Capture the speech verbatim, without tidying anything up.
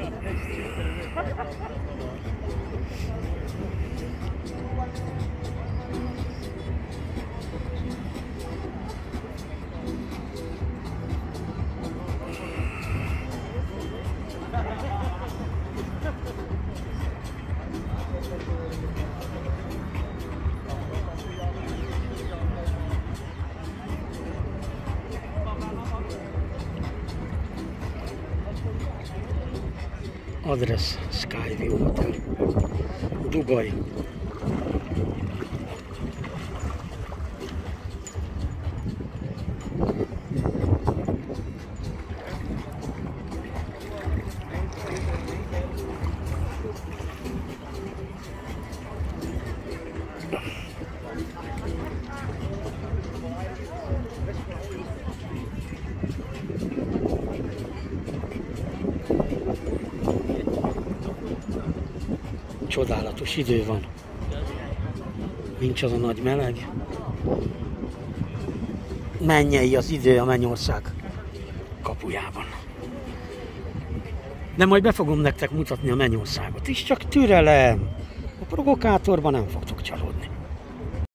Address Skyview Hotel, Dubaj. Csodálatos idő van. Nincs az a nagy meleg. Mennyei az idő a Mennyország kapujában. De majd be fogom nektek mutatni a Mennyországot is, csak türelem. A provokátorban nem fogtok csalódni.